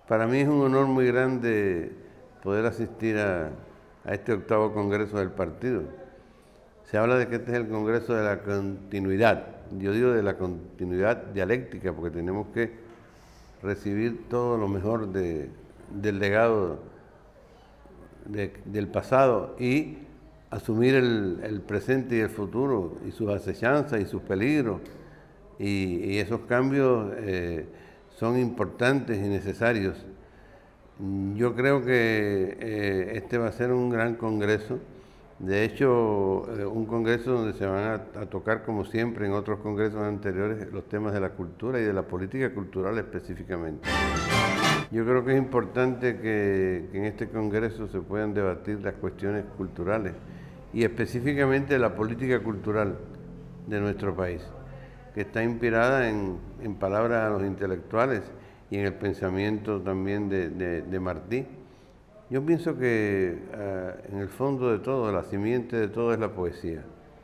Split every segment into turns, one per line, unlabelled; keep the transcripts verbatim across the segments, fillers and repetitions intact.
Para mí es un honor muy grande poder asistir a, a este octavo congreso del partido. Se habla de que este es el congreso de la continuidad. Yo digo de la continuidad dialéctica, porque tenemos que recibir todo lo mejor de, del legado de, del pasado y asumir el, el presente y el futuro, y sus acechanzas y sus peligros. Y, y esos cambios eh, son importantes y necesarios. Yo creo que eh, este va a ser un gran congreso. De hecho, eh, un congreso donde se van a, a tocar, como siempre en otros congresos anteriores, los temas de la cultura y de la política cultural específicamente. Yo creo que es importante que, que en este congreso se puedan debatir las cuestiones culturales y específicamente la política cultural de nuestro país, que está inspirada en, en palabras de los intelectuales y en el pensamiento también de, de, de Martí. Yo pienso que uh, en el fondo de todo, la simiente de todo es la poesía.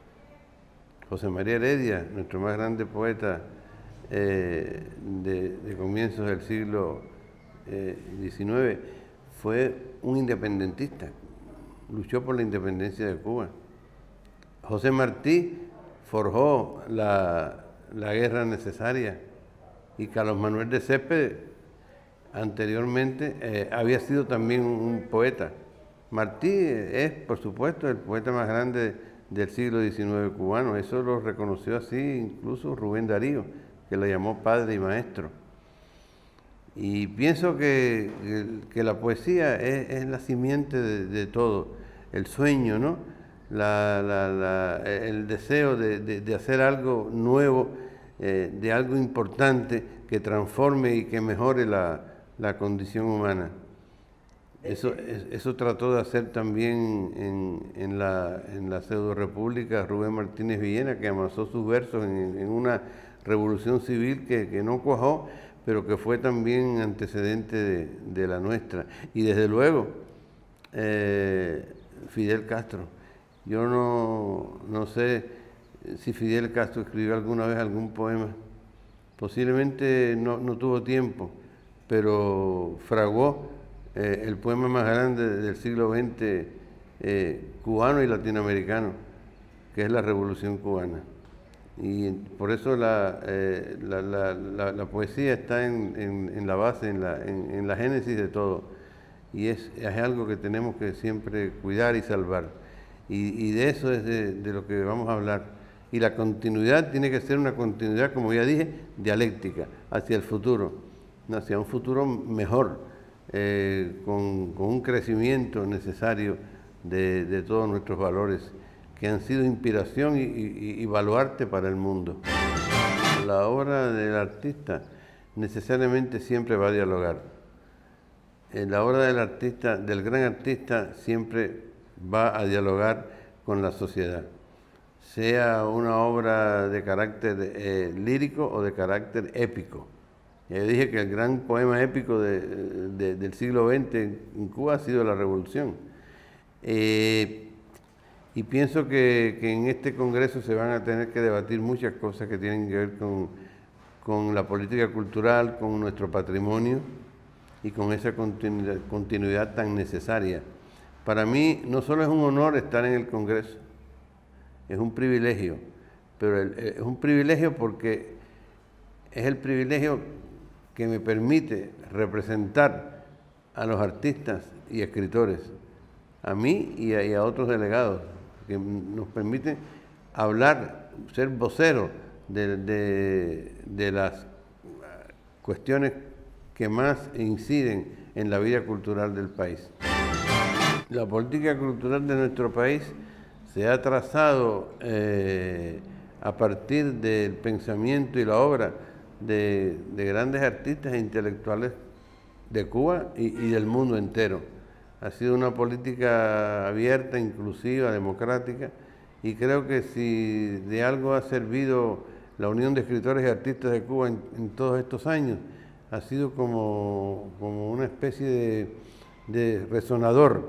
José María Heredia, nuestro más grande poeta eh, de, de comienzos del siglo eh, diecinueve, fue un independentista, luchó por la independencia de Cuba. José Martí forjó la, la guerra necesaria, y Carlos Manuel de Céspedes anteriormente eh, había sido también un poeta. Martí es, por supuesto, el poeta más grande del siglo diecinueve cubano. Eso lo reconoció así incluso Rubén Darío, que lo llamó padre y maestro. Y pienso que, que la poesía es, es la simiente de, de todo, el sueño, ¿no? la, la, la, el deseo de, de, de hacer algo nuevo, eh, de algo importante que transforme y que mejore la, la condición humana. Eso, eso trató de hacer también en, en la, en la pseudo-república Rubén Martínez Villena, que amasó sus versos en, en una revolución civil que, que no cuajó, pero que fue también antecedente de, de la nuestra. Y desde luego, eh, Fidel Castro. Yo no, no sé si Fidel Castro escribió alguna vez algún poema. Posiblemente no, no tuvo tiempo, pero fraguó eh, el poema más grande del siglo veinte eh, cubano y latinoamericano, que es la Revolución Cubana. Y por eso la, eh, la, la, la, la poesía está en, en, en la base, en la, en, en la génesis de todo. Y es, es algo que tenemos que siempre cuidar y salvar. Y, y de eso es de, de lo que vamos a hablar. Y la continuidad tiene que ser una continuidad, como ya dije, dialéctica, hacia el futuro, hacia un futuro mejor, eh, con, con un crecimiento necesario de, de todos nuestros valores, que han sido inspiración y, y, y baluarte para el mundo. La obra del artista necesariamente siempre va a dialogar. La obra del artista, del gran artista, siempre va a dialogar con la sociedad, sea una obra de carácter eh, lírico o de carácter épico. Ya dije que el gran poema épico de, de, del siglo veinte en Cuba ha sido la Revolución. Eh, y pienso que, que en este congreso se van a tener que debatir muchas cosas que tienen que ver con, con la política cultural, con nuestro patrimonio y con esa continuidad, continuidad tan necesaria. Para mí no solo es un honor estar en el congreso, es un privilegio, pero el, es un privilegio porque es el privilegio que me permite representar a los artistas y escritores, a mí y a, y a otros delegados, que nos permiten hablar, ser voceros de, de, de las cuestiones que más inciden en la vida cultural del país. La política cultural de nuestro país se ha trazado eh, a partir del pensamiento y la obra de, de grandes artistas e intelectuales de Cuba y, y del mundo entero. Ha sido una política abierta, inclusiva, democrática, y creo que si de algo ha servido la Unión de Escritores y Artistas de Cuba en, en todos estos años, ha sido como, como una especie de, de resonador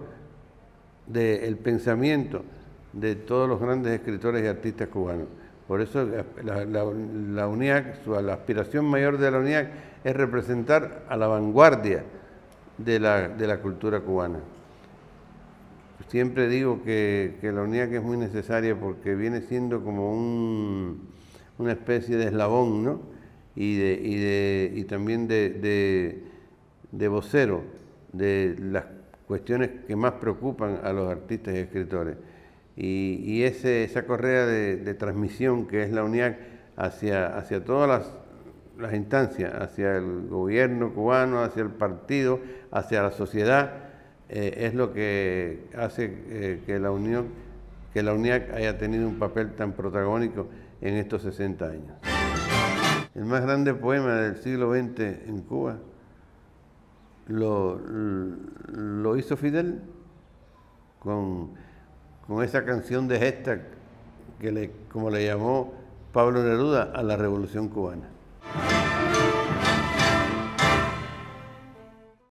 del pensamiento de todos los grandes escritores y artistas cubanos. Por eso la, la, la UNIAC, la aspiración mayor de la UNIAC es representar a la vanguardia de la, de la cultura cubana. Siempre digo que, que la UNIAC es muy necesaria porque viene siendo como un, una especie de eslabón, ¿no? Y, de, y, de, y también de, de, de vocero de las cuestiones que más preocupan a los artistas y escritores. Y, y ese, esa correa de, de transmisión que es la UNIAC hacia, hacia todas las, las instancias, hacia el gobierno cubano, hacia el partido, hacia la sociedad, eh, es lo que hace eh, que la Unión, que la UNIAC haya tenido un papel tan protagónico en estos sesenta años. El más grande poema del siglo veinte en Cuba lo, lo hizo Fidel con, con esa canción de gesta que le, como le llamó Pablo Neruda, a la Revolución Cubana.